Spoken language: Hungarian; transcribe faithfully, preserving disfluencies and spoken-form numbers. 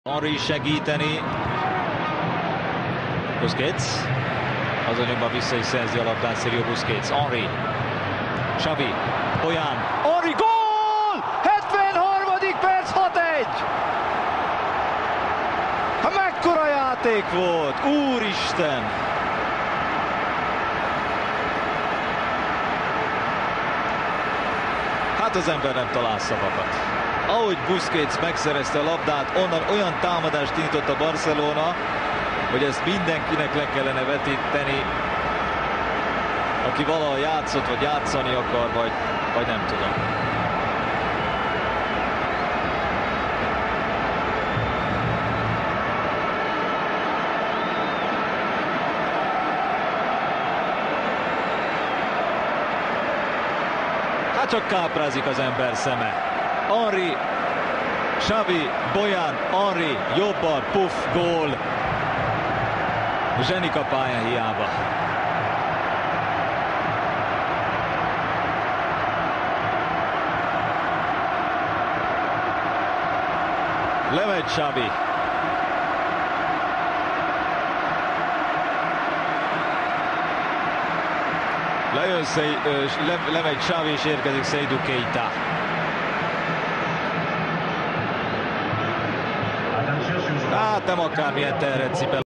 Henry segíteni. Busquets. Azonban vissza is szerzi a labdát Sergio Busquets. Henry. Xavi. Bojan. Henry, gól! hetvenharmadik perc, hat egy! Hát mekkora játék volt! Úristen! Hát az ember nem talál szavakat. Ahogy Busquets megszerezte a labdát, onnan olyan támadást indított a Barcelona, hogy ezt mindenkinek le kellene vetíteni, aki valahol játszott, vagy játszani akar, vagy, vagy nem tudom. Hát csak káprázik az ember szeme. Henry, Xavi, Bojan, Henry, jobbal, puff, gól. Zsenik a pályán hiába. Lemegy Xavi. Lejön, le, lemegy Xavi és érkezik Seydou Keita. Hát nem akármilyen terhet cipel.